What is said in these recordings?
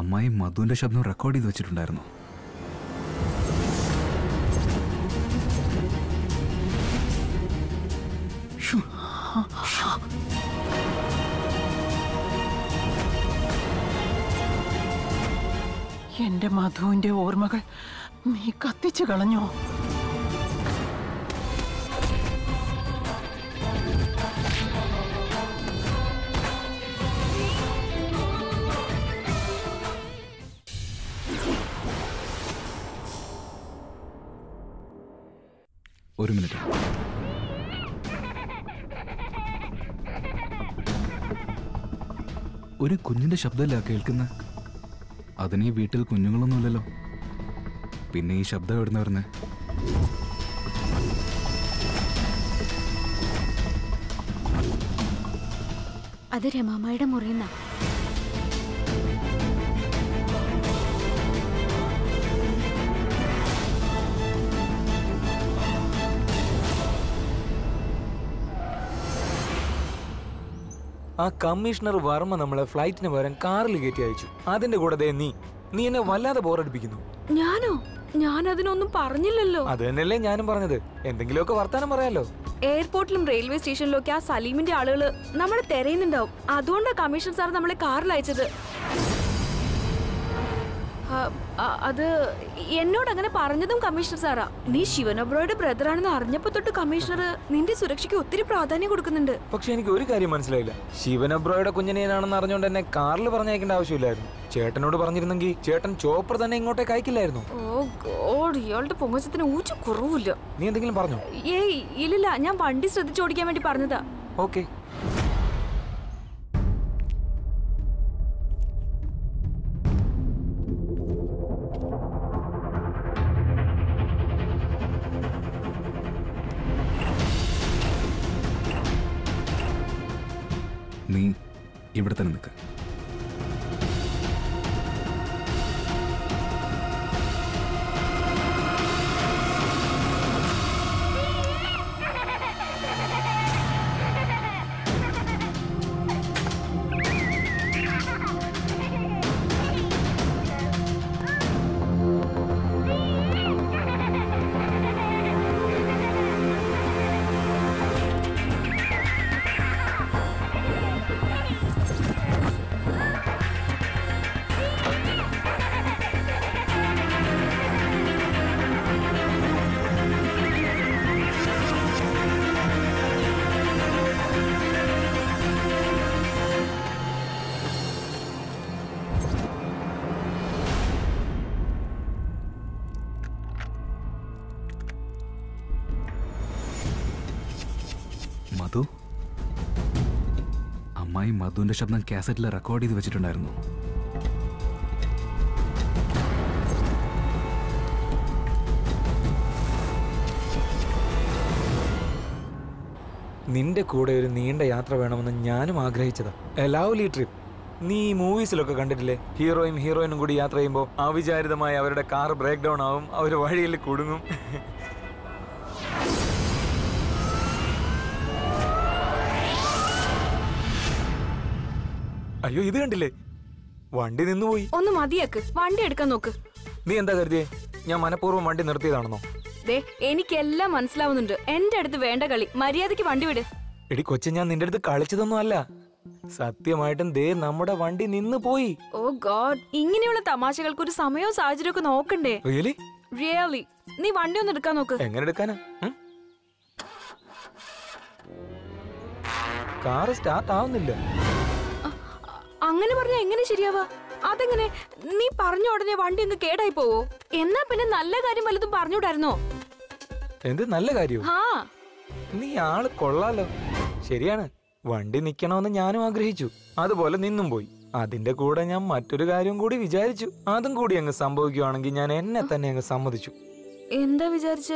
അമ്മായി മധുവിന്റെ ശബ്ദം റെക്കോർഡ് ചെയ്ത് വെച്ചിട്ടുണ്ടായിരുന്നു. എന്റെ മധുവിന്റെ ഓർമ്മകൾ നീ കത്തിച്ചു കളഞ്ഞോ? ഒരു മിനിറ്റ്. ഒരു കുഞ്ഞിന്റെ ശബ്ദമല്ല കേൾക്കുന്ന. അതിന് ഈ വീട്ടിൽ കുഞ്ഞുങ്ങളൊന്നുമില്ലല്ലോ. പിന്നെ ഈ ശബ്ദം എവിടുന്ന് വരുന്നേ? അത് രമാമ്മയുടെ മുറിയുന്ന. ആ കമ്മീഷണർ വർമ്മ നമ്മളെ ഫ്ലൈറ്റിന് പകരം കാറിൽ കയറ്റി അയച്ചു. അതിന്റെ കൂടെ നീ എന്നെ വല്ലാതെ ബോറടിപ്പിക്കുന്നു. ഞാനോ? ഞാൻ അതിനൊന്നും പറഞ്ഞില്ലല്ലോ. അത് തന്നെയല്ലേ ഞാനും പറഞ്ഞത്. എന്തെങ്കിലുമൊക്കെ വർത്താനം പറയാലോ. എയർപോർട്ടിലും റെയിൽവേ സ്റ്റേഷനിലും ഒക്കെ ആ സലീമിന്റെ ആളുകള് നമ്മളെ തെരയുന്നുണ്ടാവും. അതുകൊണ്ടാണ് കമ്മീഷണർ സാർ നമ്മളെ കാറിൽ അയച്ചത്. അത് എന്നോട് അങ്ങനെ പറഞ്ഞതും കമ്മീഷണർ സാറാ. നീ ശിവൻ ഒബ്രോയുടെ ബ്രദറാണെന്ന് അറിഞ്ഞപ്പോ തൊട്ട് കമ്മീഷണർ നിന്റെ സുരക്ഷയ്ക്ക് ഒത്തിരി പ്രാധാന്യം കൊടുക്കുന്നുണ്ട്. പക്ഷെ എനിക്ക് ഒരു കാര്യം മനസ്സിലായില്ല. ശിവൻ ഒബ്രോയുടെ കുഞ്ഞിനെയാണെന്ന് അറിഞ്ഞുകൊണ്ട് എന്നെ കാറിൽ പറഞ്ഞയക്കേണ്ട ആവശ്യമില്ലായിരുന്നു. ചേട്ടനോട് പറഞ്ഞിരുന്നെങ്കിൽ ചേട്ടൻ ചോപ്പർ തന്നെ ഇങ്ങോട്ടേക്ക് അയക്കില്ലായിരുന്നു. ഓ ഗോഡ്, ഇയാളുടെ പൊങ്ങച്ചത്തിന് ഊച്ചു കുറവില്ല. നീ എന്തെങ്കിലും പറഞ്ഞോ? ഏയ് ഇല്ലില്ല, ഞാൻ വണ്ടി ശ്രദ്ധിച്ചോടിക്കാൻ വേണ്ടി പറഞ്ഞതാ. ഓക്കെ. നീ ഇവിടെ തന്നെ നിൽക്ക്. മധു, അമ്മായി മധുവിന്റെ ശബ്ദം കാസറ്റിൽ റെക്കോർഡ് ചെയ്ത് വെച്ചിട്ടുണ്ടായിരുന്നു. നിന്റെ കൂടെ ഒരു നീണ്ട യാത്ര വേണമെന്ന് ഞാനും ആഗ്രഹിച്ചതാ. A lovely trip. നീ മൂവീസിലൊക്കെ കണ്ടിട്ടില്ലേ? ഹീറോയിനും കൂടി യാത്ര ചെയ്യുമ്പോൾ അവിചാരിതമായി അവരുടെ കാർ ബ്രേക്ക് ഡൗൺ ആവും, അവർ വഴിയിൽ കുടുങ്ങും. അയ്യോ, ഇത് കണ്ടില്ലേ? വണ്ടി നിന്നുപോയി. ഒന്ന് മതിയാക്ക്, വണ്ടി എടുക്കാൻ നോക്ക്. നീ എന്താ കരുതിയേ ഞാൻ മനഃപൂർവ്വം വണ്ടി നിർത്തിയതാണെന്നോ? ദേ, എനിക്കെല്ലാം മനസ്സിലാവുന്നുണ്ട്. എന്റെ അടുത്ത് വേണ്ട കളി. മര്യാദക്ക് വണ്ടി വിട്. എടി കൊച്ചെ, ഞാൻ നിന്റെ അടുത്ത് കളിച്ചതൊന്നും അല്ല. സത്യമായിട്ടും ദേ നമ്മുടെ വണ്ടി നിന്ന് പോയി. ഓ ഗോഡ്, ഇങ്ങനെയുള്ള തമാശകൾക്ക് ഒരു സമയവും സാഹചര്യവും ഒക്കെ നോക്കണ്ടേ? റിയലി നീ വണ്ടി ഒന്ന് എടുക്കാൻ നോക്ക്. എങ്ങനെ എടുക്കാനാ? കാറ് സ്റ്റാർട്ട് ആവുന്നില്ല. അങ്ങനെ പറഞ്ഞാ എങ്ങനെ ശരിയാവാ? അതെങ്ങനെ? നീ പറഞ്ഞ ഉടനെ വണ്ടി അങ്ങ് കേടായി പോവോ? എന്നാ പിന്നെ നല്ല കാര്യം വല്ലതും പറഞ്ഞുകൂടായിരുന്നോ? എന്ത് നല്ല കാര്യവും? നീ ആള് കൊള്ളാലോ. ശരിയാണ്, വണ്ടി നിക്കണമെന്ന് ഞാനും ആഗ്രഹിച്ചു. അതുപോലെ നിന്നും പോയി. അതിന്റെ കൂടെ ഞാൻ മറ്റൊരു കാര്യം കൂടി വിചാരിച്ചു. അതും കൂടി അങ്ങ് സംഭവിക്കുവാണെങ്കിൽ ഞാൻ എന്നെ തന്നെ അങ്ങ് സമ്മതിച്ചു. എന്താ വിചാരിച്ചേ?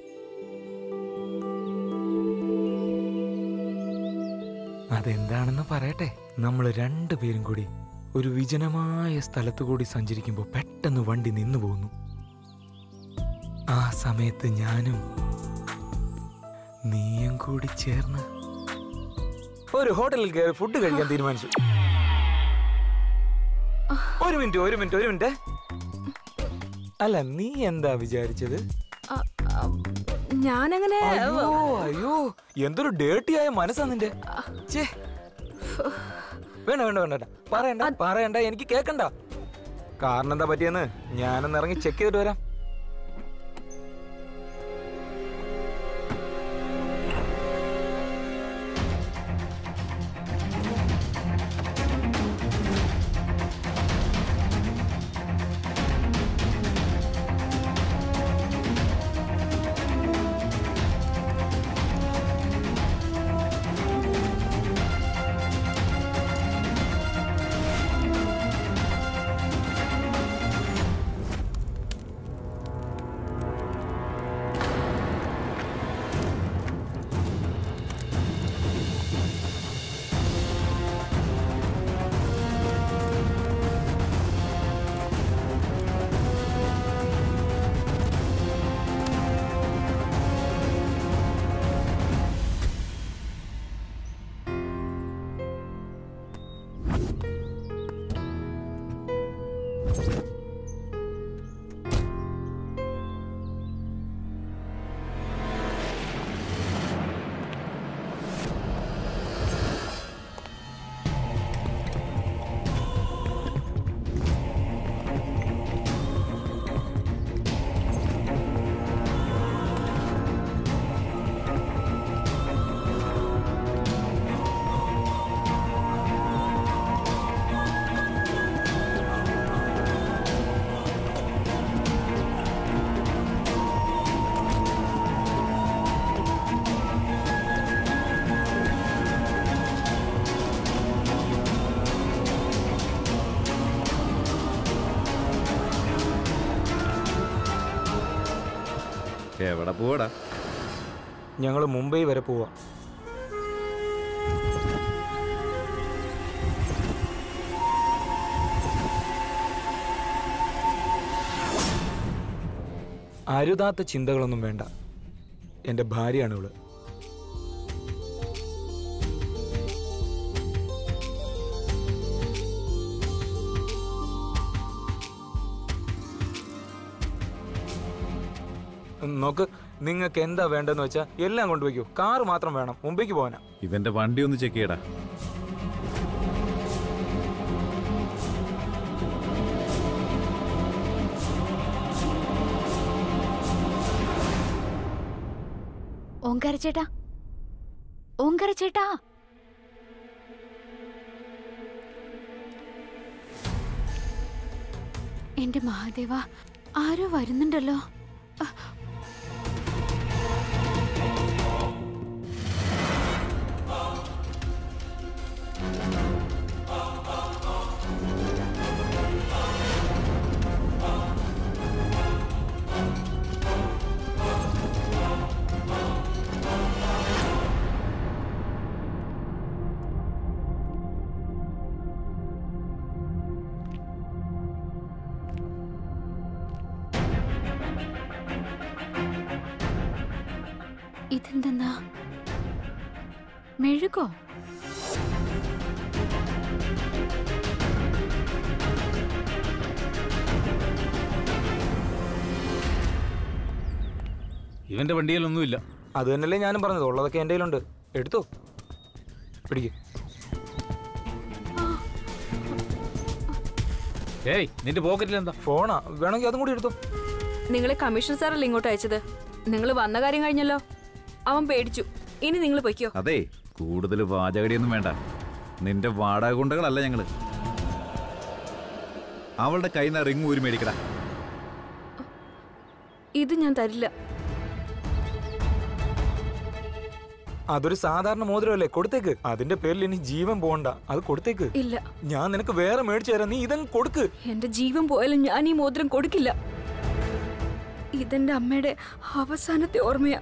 അതെന്താണെന്ന് പറയട്ടെ. നമ്മൾ രണ്ടുപേരും കൂടി ഒരു വിജനമായ സ്ഥലത്തു കൂടി സഞ്ചരിക്കുമ്പോൾ പെട്ടെന്ന് വണ്ടി നിന്നു പോകുന്നു. ആ സമയത്ത് ഞാനും നീയും കൂടി ചേർന്ന് ഒരു ഹോട്ടലിൽ കയറി ഫുഡ് കഴിക്കാൻ തീരുമാനിച്ചു. ഒരു മിനിറ്റ്. അല്ല, നീ എന്താ വിചാരിച്ചത്? ഞാനങ്ങനെ അയ്യോ, എന്തൊരു ഡേർട്ടിയായ മനസ്സാ നിന്റെ. വേണ്ട പറയണ്ട, എനിക്ക് കേക്കണ്ട. കാരണം എന്താ പറ്റിയെന്ന് ഞാനൊന്ന് ഇറങ്ങി ചെക്ക് ചെയ്തിട്ട് വരാം. എവിടെ പോവാടാ? ഞങ്ങൾ മുംബൈ വരെ പോവാ. അരുതാത്ത ചിന്തകളൊന്നും വേണ്ട. എൻ്റെ ഭാര്യയാണ് ഇവള്. നോക്ക്, നിങ്ങൾക്ക് എന്താ വേണ്ടെന്ന് വെച്ചാൽ എല്ലാം കൊണ്ടുപോയിക്കോ. കാറ് മാത്രം വേണം, മുംബൈക്ക് പോകാനാ. ഇവന്റെ വണ്ടി ഒന്ന് ചെക്ക് ചെയ്യടാ. ഓങ്കാര ചേട്ടാ, എന്റെ മഹാദേവ, ആരോ വരുന്നുണ്ടല്ലോ. ഇതെന്തെന്നാ, മെഴുകോ? ഇവന്റെ വണ്ടിയിലൊന്നുമില്ല. അത് തന്നെയല്ലേ ഞാനും പറഞ്ഞത്, ഉള്ളതൊക്കെ എൻ്റെ കയ്യിലുണ്ട്. എടുത്തോ, പിടിക്ക്. ഏയ്, നിന്റെ പോക്കറ്റിൽ എന്താ? ഫോണാ, വേണമെങ്കിൽ അതും കൂടി എടുത്തോ. നിങ്ങളെ കമ്മീഷണർ സാറല്ലേ ഇങ്ങോട്ട് അയച്ചത്? നിങ്ങൾ വന്ന കാര്യം കഴിഞ്ഞല്ലോ. അവൻ പേടിച്ചു. ഇനി നിങ്ങൾ പൊയ്ക്കോ. അതെ, കൂടുതൽ വാചകടിയൊന്നും വേണ്ട. നിന്റെ വാടക ഗുണ്ടകളല്ല ഞങ്ങള്. അവളുടെ കയ്യിൽ നിന്ന് റിങ് ഊരി മേടിക്കടാ. ഇത് ഞാൻ തരില്ല. അതൊരു സാധാരണ മോതിരമല്ലേ, കൊടുത്തേക്ക്. അതിന്റെ പേരിൽ ഇനി ജീവൻ പോകണ്ട, അത് കൊടുത്തേക്ക്. ഇല്ല, ഞാൻ നിനക്ക് വേറെ മേടിച്ചു തരാം, നീ ഇതങ്ങ് കൊടുക്ക്. എന്റെ ജീവൻ പോയാലും ഞാൻ ഈ മോതിരം കൊടുക്കില്ല. ഇതെന്റെ അമ്മയുടെ അവസാനത്തെ ഓർമ്മയാ.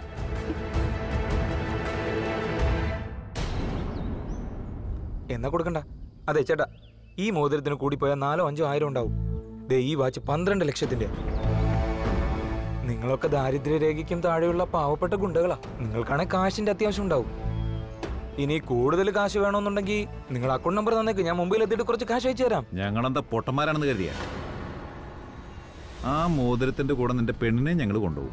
എന്നാ കൊടുക്കണ്ട. അതെ ചേട്ടാ, ഈ മോതിരത്തിന് കൂടി പോയാൽ 4,000-5,000 ഉണ്ടാവും. ദേ, ഈ വാച്ച് 12 ലക്ഷത്തിന്റെ. നിങ്ങളൊക്കെ ദാരിദ്ര്യരേഖയ്ക്കും താഴെയുള്ള പാവപ്പെട്ട ഗുണ്ടകളാ. നിങ്ങൾക്കാണെങ്കിൽ കാശിന്റെ അത്യാവശ്യം ഉണ്ടാവും. ഇനി കൂടുതൽ കാശ് വേണമെന്നുണ്ടെങ്കിൽ നിങ്ങൾ അക്കൗണ്ട് നമ്പർ തന്നേക്ക്, ഞാൻ മുംബൈയിൽ എത്തിയിട്ട് കുറച്ച് കാശ് അയച്ചു തരാം. ഞങ്ങളെന്താ പൊട്ടന്മാരാണെന്ന് കരുതിയ? ആ മോതിരത്തിന്റെ കൂടെ നിന്റെ പെണ്ണിനെ ഞങ്ങൾ കൊണ്ടുപോകും.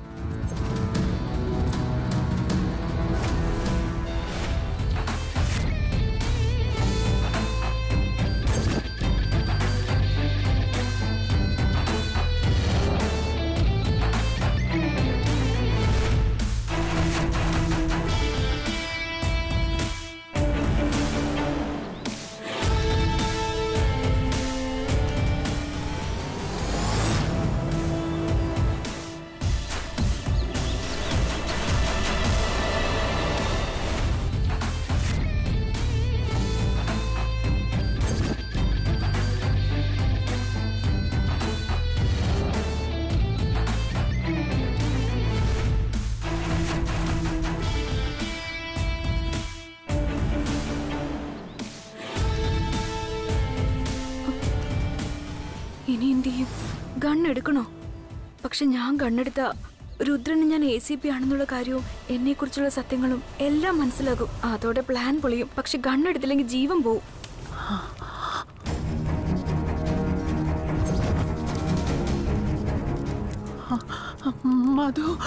ഇനി എന്ത് ചെയ്യും? ഗണ്ണെടുക്കണോ? പക്ഷെ ഞാൻ ഗണ്ണെടുത്ത രുദ്രന് ഞാൻ ACP ആണെന്നുള്ള കാര്യവും എന്നെ കുറിച്ചുള്ള സത്യങ്ങളും എല്ലാം മനസ്സിലാകും. അതോടെ പ്ലാൻ പൊളിയും. പക്ഷെ ഗണ്ണെടുത്തില്ലെങ്കിൽ ജീവൻ പോവും. മധു,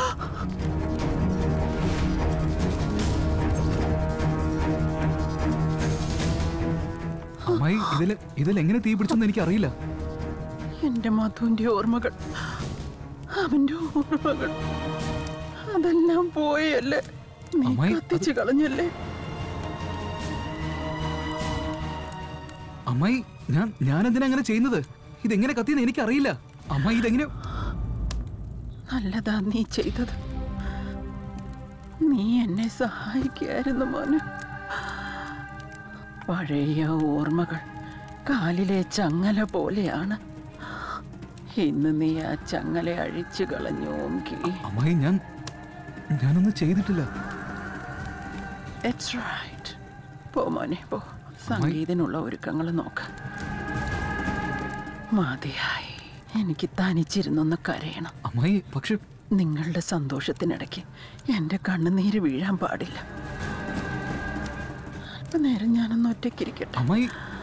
അമ്മായി ഇതിലെങ്ങനെ തീ പിടിച്ചെന്ന് എനിക്ക് അറിയില്ല. എന്റെ മധുവിന്റെ ഓർമ്മകൾ, അവന്റെ ഓർമ്മകൾ അതെല്ലാം പോയല്ലേ? നീ അമ്മായി, കത്തിച്ചു കളഞ്ഞല്ലേ? അമ്മായി, ഞാൻ എന്തിനാ അങ്ങനെ ചെയ്യുന്നത്? ഇതെങ്ങനെ കത്തിയെന്ന് എനിക്കറിയില്ല. അമ്മായി ഇതെങ്ങനെ? നല്ലതാ നീ ചെയ്തത്. നീ എന്നെ സഹായിക്കായിരുന്നു മോന്. പഴയ ഓർമ്മകൾ കാലിലെ ചങ്ങല പോലെയാണ്. ഇന്ന് നീ ആ ചങ്ങല അഴിച്ചു കളഞ്ഞു. അമ്മായി, ഞാനൊന്നും ചെയ്തിട്ടില്ല. That's right. പോ മോനെ പോ. സംഗീതനുള്ള ഒരുക്കങ്ങൾ നോക്ക. മതിയായി. എനിക്ക് തനിച്ചിരുന്നൊന്ന് കരയണം. അമ്മായി, പക്ഷെ നിങ്ങളുടെ സന്തോഷത്തിനിടയ്ക്ക് എന്റെ കണ്ണുനീര് വീഴാൻ പാടില്ല. അല്പ നേരം ഞാനൊന്ന് ഒറ്റയ്ക്കിരിക്കട്ടെ. അമ്മായി,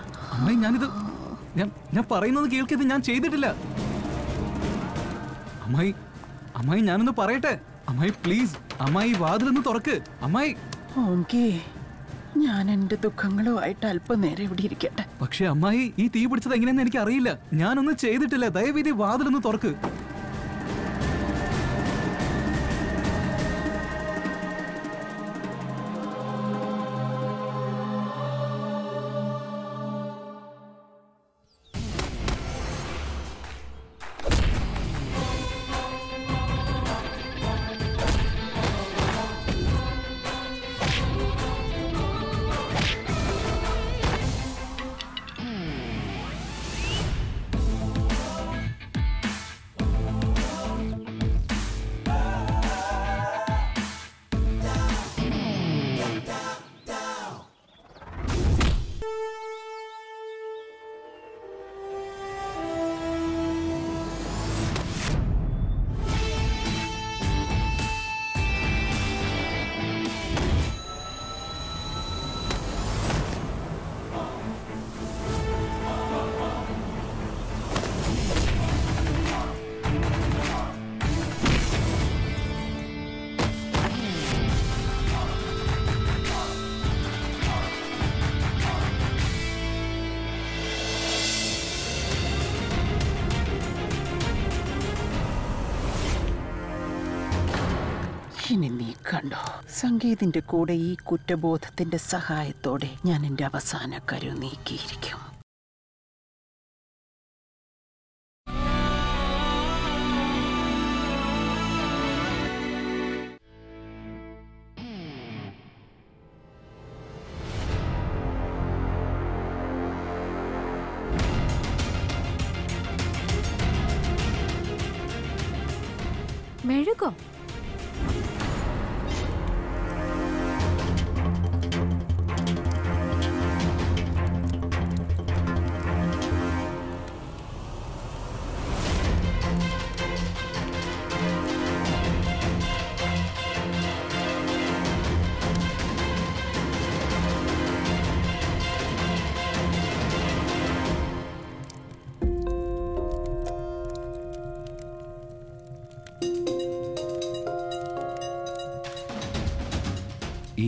ഞാൻ പറയുന്നത് കേൾക്കത്. ഞാൻ ചെയ്തിട്ടില്ല. അമ്മായി ഞാനൊന്ന് പറയട്ടെ. അമ്മായി പ്ലീസ്, അമ്മായി വാതിലൊന്ന് തുറക്ക്. അമ്മായി. ഓങ്കേ, ഞാൻ എന്റെ ദുഃഖങ്ങളുമായിട്ട് അല്പനേരം ഇവിടെ ഇരിക്കട്ടെ. പക്ഷെ അമ്മായി, ഈ തീ പിടിച്ചത് എങ്ങനെയെന്ന് എനിക്ക് അറിയില്ല. ഞാനൊന്നും ചെയ്തിട്ടില്ല. ദയവേദി വാതിലൊന്ന് തുറക്ക്. ഇനി നീ കണ്ടോ, സംഗീതിന്റെ കൂടെ ഈ കുറ്റബോധത്തിന്റെ സഹായത്തോടെ ഞാൻ എന്റെ അവസാന കരു നീക്കിയിരിക്കും. മെഴുകോ?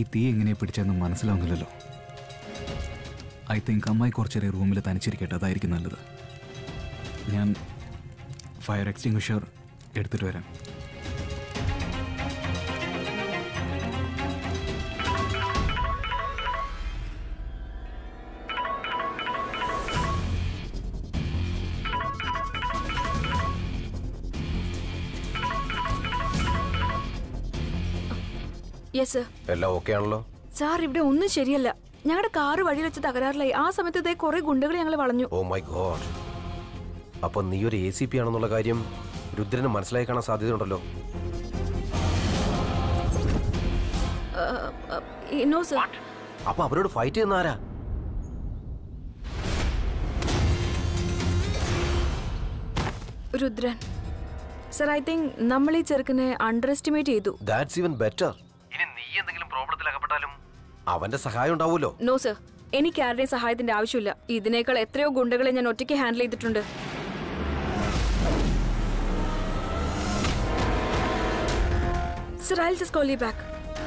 തീ എങ്ങനെ പിടിച്ചെന്ന് മനസ്സിലാവുന്നില്ലല്ലോ. ഐ തിങ്ക് അമ്മായി കുറച്ചേറെ റൂമിൽ തനിച്ചിരിക്കട്ടെ, അതായിരിക്കും നല്ലത്. ഞാൻ ഫയർ എക്സ്റ്റിങ്വിഷർ എടുത്തിട്ട് വരാം. എല്ലാം ഓക്കെ ആണല്ലോ സാർ? ഇവിടെ ഒന്നും ശരിയല്ല. ഞങ്ങളുടെ കാറ് വഴി വെച്ച് തകരാറിലായി. ആ സമയത്ത് ഇതേ കുറെ ഗുണ്ടകൾ ഞങ്ങൾ വളഞ്ഞു. Oh my god. അപ്പൊ നീ ഒരു ACP ആണെന്നുള്ള കാര്യം രുദ്രന് മനസ്സിലായി കാണാൻ സാധ്യതയുണ്ടല്ലോ. അപ്പൊ അവരോട് ഫൈറ്റ് ചെയ്യുന്ന ആരാ? രുദ്രൻ സർ. ഐ തിങ്ക് നമ്മൾ ഈ ചെറുക്കനെ അണ്ടർ എസ്റ്റിമേറ്റ് ചെയ്തു. That's even better. ഇനി നീ എന്തെങ്കിലും പ്രോബ്ലത്തിൽ അകപ്പെട്ടാലും അവന്റെ സഹായം ഉണ്ടാവുമല്ലോ. നോ സർ, എനിക്ക് ആരുടെയും സഹായത്തിന്റെ ആവശ്യമില്ല. ഇതിനേക്കാൾ എത്രയോ ഗുണ്ടകളെ ഞാൻ ഒറ്റയ്ക്ക് ഹാൻഡിൽ ചെയ്തിട്ടുണ്ട്. Sir, I'll just call you back.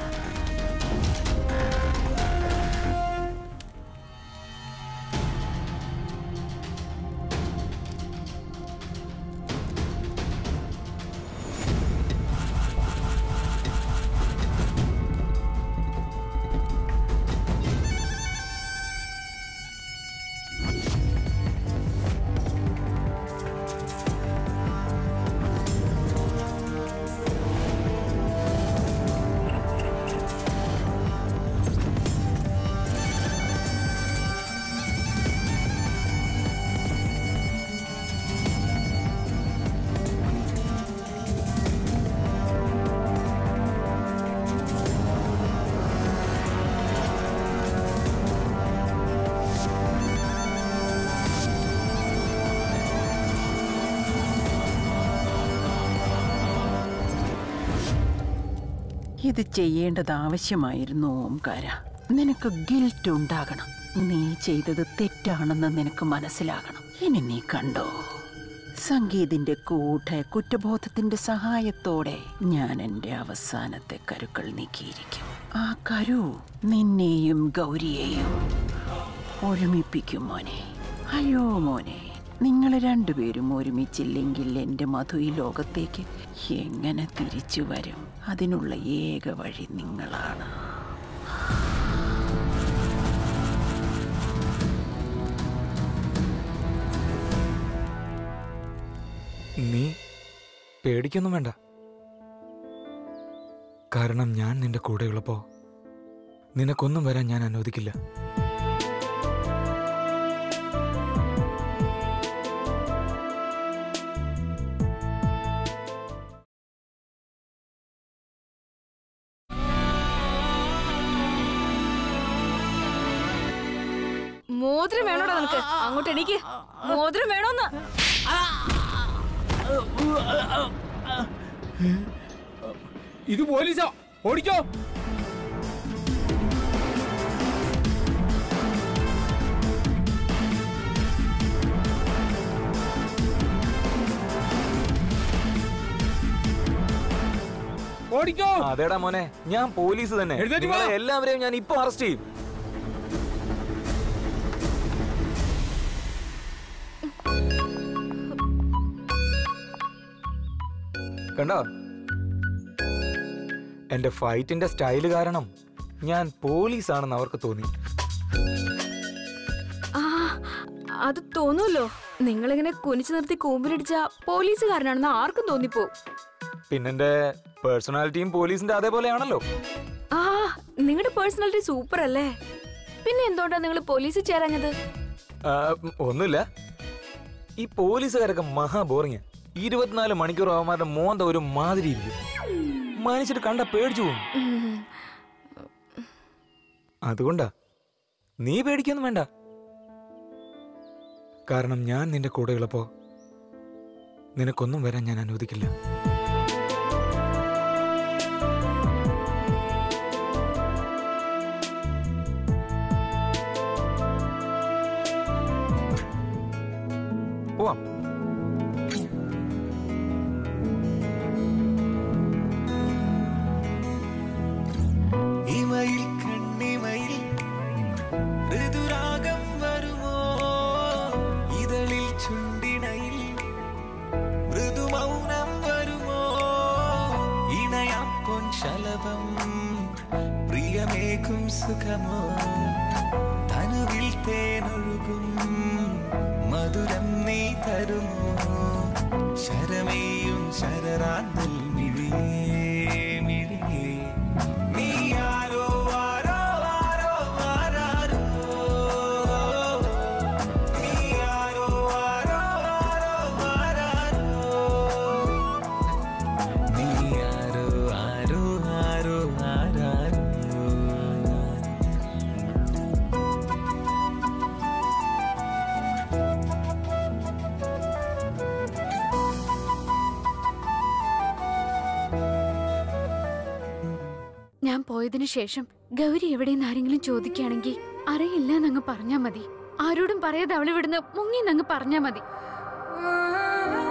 ഇത് ചെയ്യേണ്ടത് ആവശ്യമായിരുന്നു ഓംകാര. നിനക്ക് ഗിൽറ്റ് ഉണ്ടാകണം. നീ ചെയ്തത് തെറ്റാണെന്ന് നിനക്ക് മനസ്സിലാകണം. ഇനി നീ കണ്ടോ, സംഗീതിന്റെ കുറ്റബോധത്തിന്റെ സഹായത്തോടെ ഞാൻ എൻ്റെ അവസാനത്തെ കരുക്കൾ നീക്കിയിരിക്കും. ആ കരു നിന്നെയും ഗൗരിയെയും ഒരുമിപ്പിക്കും മോനെ. അയ്യോ മോനെ, നിങ്ങൾ രണ്ടുപേരും ഒരുമിച്ചില്ലെങ്കിൽ എൻ്റെ മധു ഈ ലോകത്തേക്ക് എങ്ങനെ തിരിച്ചു വരും? അതിനുള്ള ഏക വഴി നിങ്ങളാണ്. നീ പേടിക്കൊന്നും വേണ്ട. കാരണം ഞാൻ നിന്റെ കൂടെയുള്ളപ്പോ നിനക്കൊന്നും വരാൻ ഞാൻ അനുവദിക്കില്ല. മോതിരം വേണോടാ നിനക്ക്? അങ്ങോട്ട് എനിക്ക് മോതിരം വേണോന്ന്. ഇത് പോലീസാ, ഓടിക്കോ. ഓടിക്കോ. അതേടാ മോനെ, ഞാൻ പോലീസ് തന്നെ. എല്ലാവരെയും ഞാൻ ഇപ്പൊ അറസ്റ്റ് ചെയ്യും. കണ്ടോ, എന്റെ ഫൈറ്റിന്റെ സ്റ്റൈല് കാരണം ഞാൻ പോലീസാണെന്ന് അവർക്ക് തോന്നി. അത് തോന്നൂല്ലോ. നിങ്ങളിങ്ങനെ കുനിച്ചു നിർത്തി കൂമ്പിലടിച്ച പോലീസുകാരനാണെന്ന് ആർക്കും തോന്നിപ്പോ. പിന്നെന്റെ പേഴ്സണാലിറ്റിയും പോലീസിന്റെ അതേപോലെയാണല്ലോ. നിങ്ങളുടെ പേഴ്സണാലിറ്റി സൂപ്പർ അല്ലേ? പിന്നെ എന്തുകൊണ്ടാ നിങ്ങൾ പോലീസിൽ ചേരാഞ്ഞത്? ഒന്നുമില്ല, ഈ പോലീസുകാരൊക്കെ മഹാ ബോറിങ്. 24 മണിക്കൂർ അവന്മാരുടെ മോന്ത ഒരു മാതിരി ഇരിക്കും. മനുഷ്യർ കണ്ട പേടിച്ചു പോകും. അതുകൊണ്ടാ. നീ പേടിക്കൊന്നും വേണ്ട. കാരണം ഞാൻ നിന്റെ കൂടെയുള്ളപ്പോ നിനക്കൊന്നും വരാൻ ഞാൻ അനുവദിക്കില്ല. പോവാം. ഇമയിൽ സുഖമോ തനുവിൽ തേനൊഴുകും മധുരം നീ തരുമോ ശരമേയും ശരറാന്തൽ മിഴിയേ മിഴിയേ നീ ആരോ ആരോ ആരോ ആരാരോ നീ ആരോ ആരോ ആരോ ആരാരോ നീ ആരോ ആരോ ആരോ ആരാരോ ഞാൻ പോയതിനു ശേഷം ഗൗരി എവിടെയെന്ന് ആരെങ്കിലും ചോദിക്കുകയാണെങ്കിൽ അറിയില്ല എന്നങ്ങ് പറഞ്ഞാ മതി. ആരോടും പറയാതെ അവളിവിടുന്ന് മുങ്ങിന്നങ്ങ് പറഞ്ഞാ മതി.